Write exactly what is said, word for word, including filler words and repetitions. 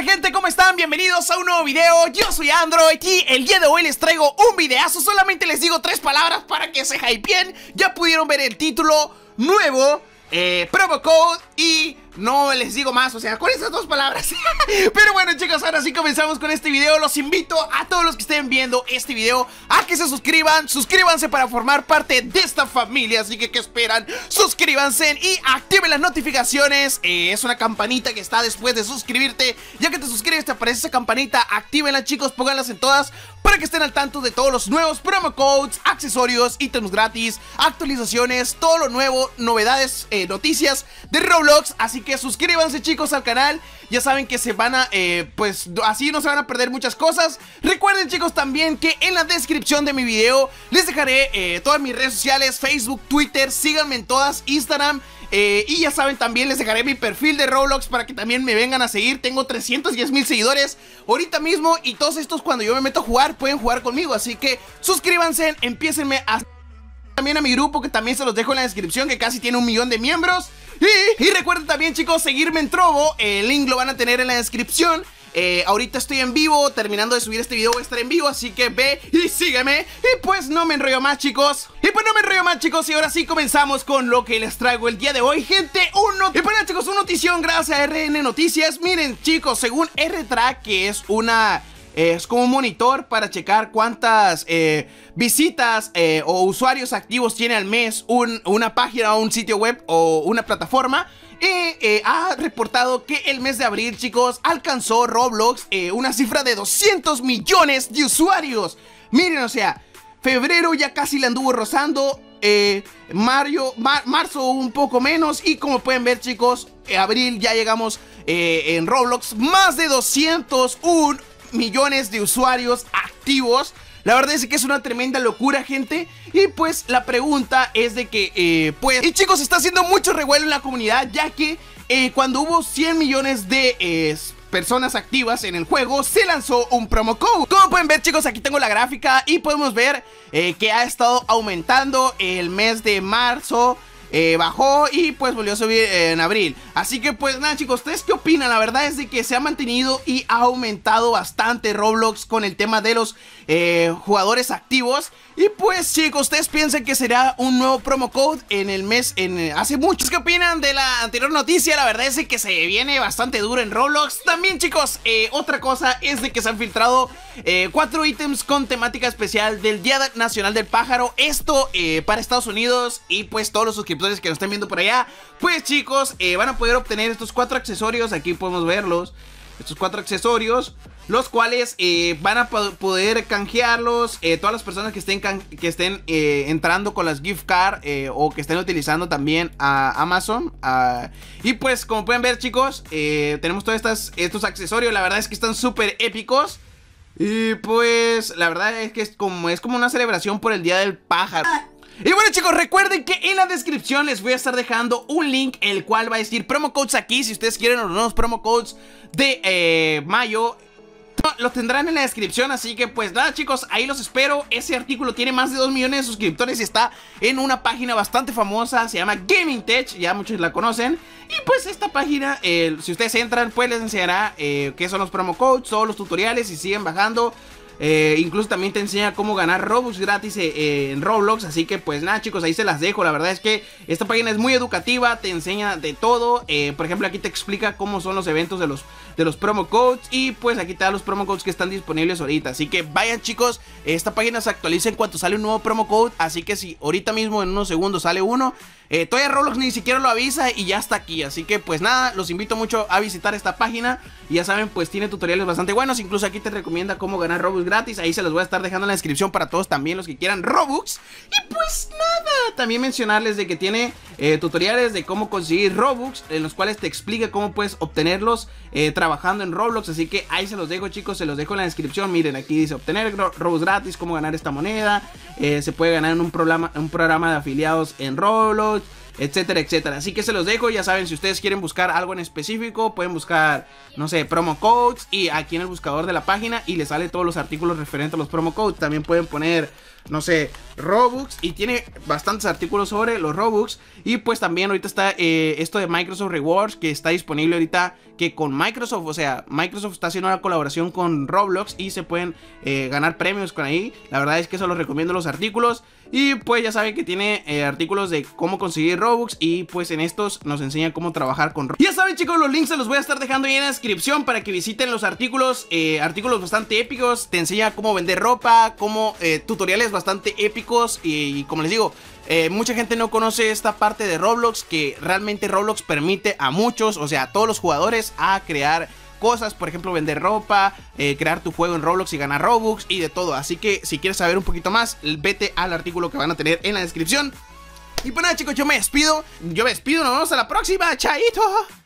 gente? ¿Cómo están? Bienvenidos a un nuevo video. Yo soy Android y el día de hoy les traigo un videazo. Solamente les digo tres palabras para que se hypeen. Ya pudieron ver el título nuevo, eh, promo code y... no les digo más, o sea, con esas dos palabras. Pero bueno, chicos, ahora sí comenzamos con este video. Los invito a todos los que estén viendo este video a que se suscriban. Suscríbanse para formar parte de esta familia. Así que, ¿qué esperan? Suscríbanse y activen las notificaciones. eh, Es una campanita que está después de suscribirte. Ya que te suscribes te aparece esa campanita. Actívenla, chicos, pónganlas en todas para que estén al tanto de todos los nuevos promo codes, accesorios, ítems gratis, actualizaciones, todo lo nuevo, novedades, eh, noticias de Roblox. Así que suscríbanse, chicos, al canal. Ya saben que se van a, eh, pues así no se van a perder muchas cosas. Recuerden, chicos, también que en la descripción de mi video les dejaré eh, todas mis redes sociales, Facebook, Twitter. Síganme en todas, Instagram. Eh, y ya saben, también les dejaré mi perfil de Roblox para que también me vengan a seguir. Tengo trescientos diez mil seguidores ahorita mismo. Y todos estos, cuando yo me meto a jugar, pueden jugar conmigo. Así que suscríbanse, empiecenme a... también a mi grupo, que también se los dejo en la descripción, que casi tiene un millón de miembros. Y, y recuerden también, chicos, seguirme en Trovo. El link lo van a tener en la descripción. Eh, ahorita estoy en vivo, terminando de subir este video voy a estar en vivo, así que ve y sígueme. Y pues no me enrollo más, chicos. Y pues no me enrollo más, chicos. Y ahora sí comenzamos con lo que les traigo el día de hoy, gente. Uno. Y pues, chicos, una notición gracias a R N Noticias. Miren, chicos, según R-Track, que es una... es como un monitor para checar cuántas eh, visitas eh, o usuarios activos tiene al mes un, una página o un sitio web o una plataforma. Y eh, ha reportado que el mes de abril, chicos, alcanzó Roblox eh, una cifra de doscientos millones de usuarios. Miren, o sea, febrero ya casi la anduvo rozando. Eh, Mario, mar, marzo un poco menos. Y como pueden ver, chicos, eh, abril ya llegamos eh, en Roblox más de doscientos un millones de usuarios activos. La verdad es que es una tremenda locura, gente. Y pues la pregunta es de que eh, pues, y chicos, está haciendo mucho revuelo en la comunidad, ya que eh, cuando hubo cien millones de eh, personas activas en el juego, se lanzó un promo code. Como pueden ver, chicos, aquí tengo la gráfica y podemos ver eh, que ha estado aumentando el mes de marzo. Eh, bajó y pues volvió a subir en abril. Así que pues nada, chicos, ¿ustedes qué opinan? La verdad es de que se ha mantenido y ha aumentado bastante Roblox con el tema de los eh, jugadores activos. Y pues, chicos, ¿ustedes piensan que será un nuevo promo code en el mes, en hace mucho? ¿Qué opinan de la anterior noticia? La verdad es de que se viene bastante duro en Roblox. También, chicos, eh, otra cosa es de que se han filtrado eh, cuatro ítems con temática especial del Día Nacional del Pájaro. Esto eh, para Estados Unidos. Y pues todos los suscriptores que nos estén viendo por allá, pues, chicos, eh, van a poder obtener estos cuatro accesorios. Aquí podemos verlos. Estos cuatro accesorios, los cuales eh, van a poder canjearlos eh, todas las personas que estén, que estén eh, entrando con las gift card eh, o que estén utilizando también a Amazon. Uh, y pues, como pueden ver, chicos, eh, tenemos todos estas, estos accesorios. La verdad es que están súper épicos. Y pues, la verdad es que es como, es como una celebración por el Día del Pájaro. Y bueno, chicos, recuerden que en la descripción les voy a estar dejando un link, el cual va a decir promo codes aquí. Si ustedes quieren los nuevos promo codes de eh, mayo, los tendrán en la descripción. Así que pues nada, chicos, ahí los espero. Ese artículo tiene más de dos millones de suscriptores y está en una página bastante famosa, se llama Gaming Tech, ya muchos la conocen. Y pues esta página, eh, si ustedes entran, pues les enseñará eh, qué son los promo codes, todos los tutoriales y siguen bajando. Eh, incluso también te enseña cómo ganar Robux gratis eh, eh, en Roblox. Así que pues nada, chicos, ahí se las dejo. La verdad es que esta página es muy educativa, te enseña de todo. eh, Por ejemplo, aquí te explica cómo son los eventos de los, de los promo codes. Y pues aquí te da los promo codes que están disponibles ahorita. Así que vayan, chicos, esta página se actualiza en cuanto sale un nuevo promo code. Así que si ahorita mismo en unos segundos sale uno, eh, todavía Roblox ni siquiera lo avisa y ya está aquí. Así que pues nada, los invito mucho a visitar esta página. Y ya saben, pues tiene tutoriales bastante buenos. Incluso aquí te recomienda cómo ganar Robux gratis. Ahí se los voy a estar dejando en la descripción para todos también los que quieran Robux. Y pues nada, también mencionarles de que tiene eh, tutoriales de cómo conseguir Robux, en los cuales te explica cómo puedes obtenerlos eh, trabajando en Roblox. Así que ahí se los dejo, chicos, se los dejo en la descripción. Miren, aquí dice obtener Robux gratis, cómo ganar esta moneda. eh, Se puede ganar en un programa, un programa de afiliados en Roblox. etcétera, etcétera. Así que se los dejo, ya saben, si ustedes quieren buscar algo en específico, pueden buscar, no sé, promo codes y aquí en el buscador de la página y les sale todos los artículos referentes a los promo codes. También pueden poner, no sé, Robux y tiene bastantes artículos sobre los Robux. Y pues también ahorita está eh, esto de Microsoft Rewards, que está disponible ahorita, que con Microsoft, o sea, Microsoft está haciendo una colaboración con Roblox y se pueden eh, ganar premios con ahí. La verdad es que eso los recomiendo los artículos. Y pues ya saben que tiene eh, artículos de cómo conseguir Robux y pues en estos nos enseña cómo trabajar con Robux. Ya saben, chicos, los links se los voy a estar dejando ahí en la descripción para que visiten los artículos, eh, artículos bastante épicos. Te enseña cómo vender ropa, cómo eh, tutoriales bastante épicos y, y como les digo, Eh, mucha gente no conoce esta parte de Roblox, que realmente Roblox permite a muchos, o sea, a todos los jugadores, a crear cosas, por ejemplo, vender ropa, eh, crear tu juego en Roblox y ganar Robux y de todo. Así que si quieres saber un poquito más, vete al artículo que van a tener en la descripción. Y pues nada, chicos, yo me despido, yo me despido, nos vemos a la próxima, chaito.